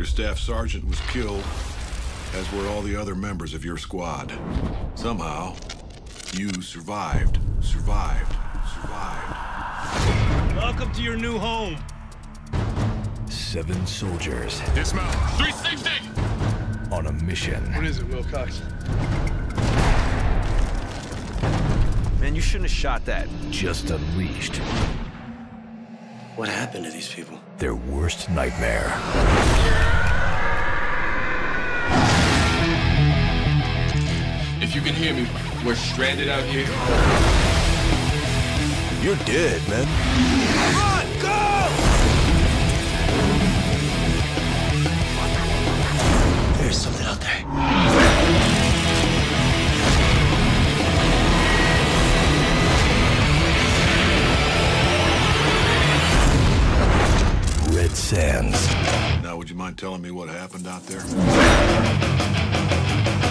Your staff sergeant was killed, as were all the other members of your squad. Somehow, you survived. Welcome to your new home. 7 soldiers Dismount. 360! on a mission. What is it, Wilcox? Man, you shouldn't have shot that. Just unleashed What happened to these people? their worst nightmare. If you can hear me, we're stranded out here. You're dead, man. Run! Go! There's something out there. Red Sands. Now, would you mind telling me what happened out there?